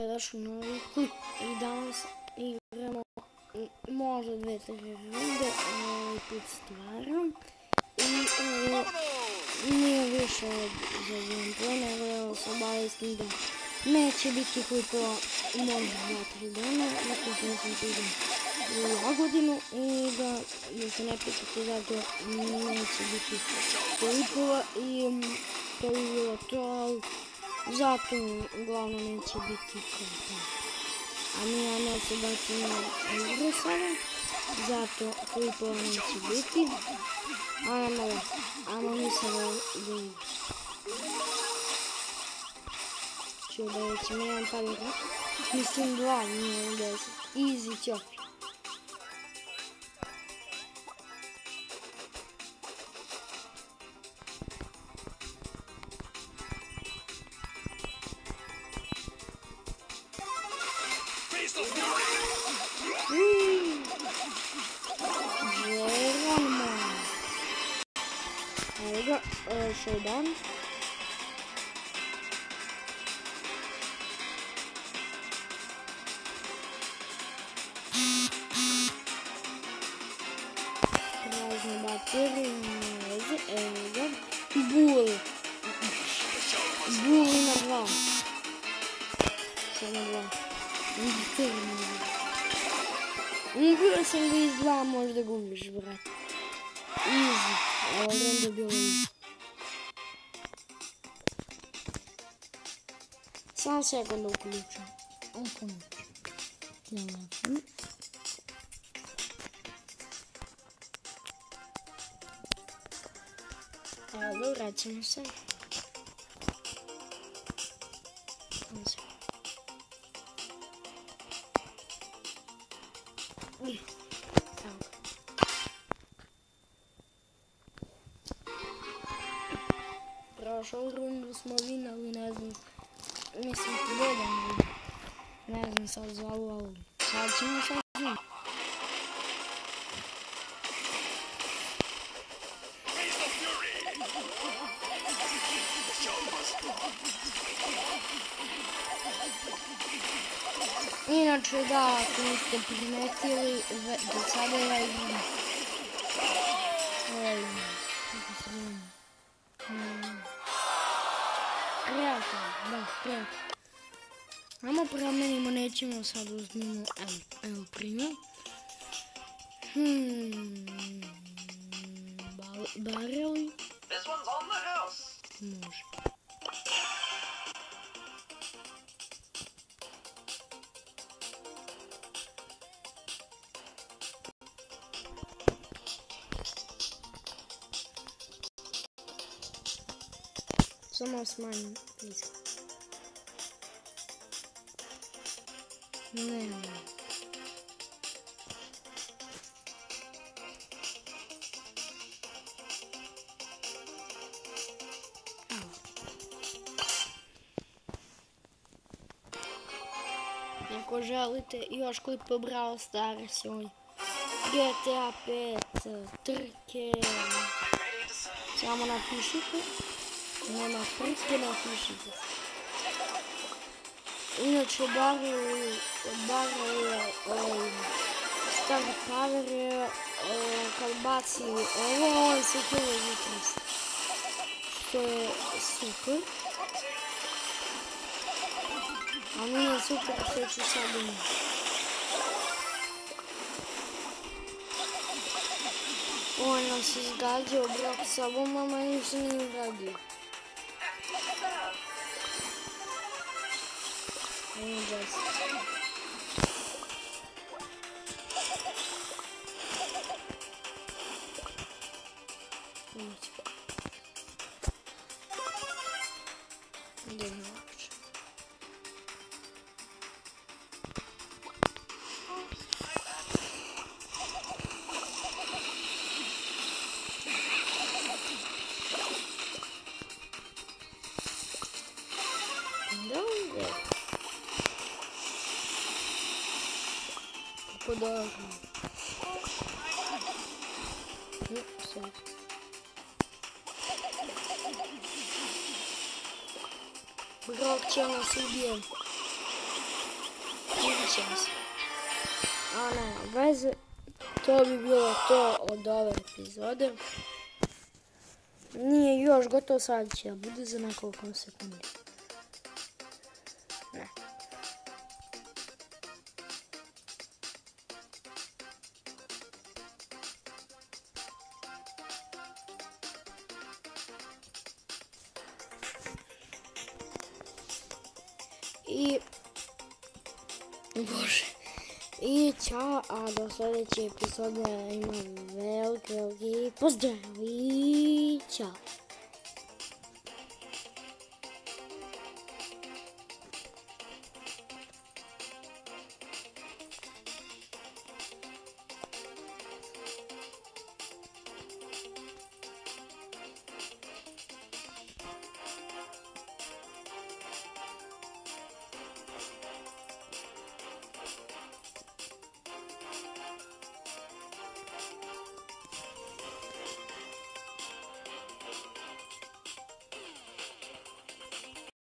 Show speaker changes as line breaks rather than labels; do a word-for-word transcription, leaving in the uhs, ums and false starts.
Došao novi klip i danas igramo možda dve, tri runde, ovaj put stvaram i ovo nije više za gameplay, nego evo se obavistim da neće biti klipova možda dva, tri dana, zato što sam se idem u Jagodinu i da, da se ne pitate zato neće biti klipova i to bi bilo to, ali zato uglavnom neće biti klipova. A mi ja se bacimo na igru sada, zato klipova neće biti. Ajmo da, ajmo mi sada da igru. Čuo da već mi jedan padira, mislim dva, nije deset. Easy čofi. Evo ga, showdown. Razne baterije, neze, evo ga. Buli. Buli na dva. Sve na dva. Ubio sam ga iz dva, možda gubiš, brat. Easy. Ovo onda je bilo easy. Samo sekund uključam. Uključam. Telefon. Evo ga, vraćamo se. Prošlu rundu smo vinali, ne znam, mislim pobedali, ne znam sad za ovu, ali sad ćemo sad zim. Inače da, ako niste primetili, do sada ja igram. Ovaj, kako se zove? Kreator, da, kreator. Ajmo promenimo, nećemo sad uzmimo, evo, evo primjer. Hmm, bareli. Može. Samo smanjim pizza. Ne. Ako želite još klip po Brawl Stars, G T A pet, trke, samo napišite. Nema frike, napišite. Inače, barel, barel je, Star Power je, kad baci ovo, on se kilo za trista. Što je super. A nije super što ću sad imati. On nas izgađao, brak sa bombama i ništa nije izgađao. Ajmo džest. Gdje je lakše? Dobro. Подожди. Ну, все. Брок, че нас убил? ćemo se. A ne, veze, to bi bilo to od ove epizode. Nije još gotovo, sad će, bude za nekoliko sekundi. Ne. I... Bože. I ćao, a do sljedeće epizode imam veliki, veliki pozdrav i ćao.